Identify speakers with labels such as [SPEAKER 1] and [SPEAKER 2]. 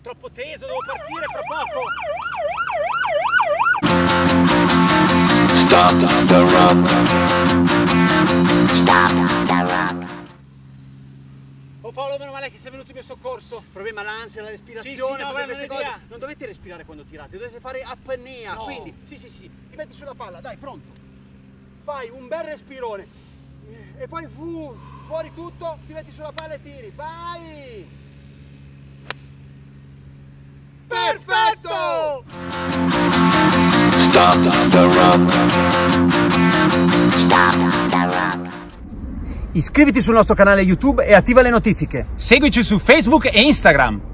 [SPEAKER 1] troppo teso, devo partire fra poco.
[SPEAKER 2] Stop the rock. Stop the rock.
[SPEAKER 1] Oh Paolo, meno male che sei venuto in mio soccorso.
[SPEAKER 3] Il problema è l'ansia, la respirazione,
[SPEAKER 1] Sì, no,
[SPEAKER 3] per queste cose.
[SPEAKER 1] idea.
[SPEAKER 3] Non dovete respirare quando tirate, dovete fare apnea.
[SPEAKER 1] No.
[SPEAKER 3] Quindi, sì, ti metti sulla palla, dai, pronto. Fai un bel respirone. E poi fuori tutto, ti metti sulla palla e tiri. Vai! Perfetto!
[SPEAKER 2] Stop the rock. Stop the rock.
[SPEAKER 3] Iscriviti sul nostro canale YouTube e attiva le notifiche.
[SPEAKER 1] Seguici su Facebook e Instagram.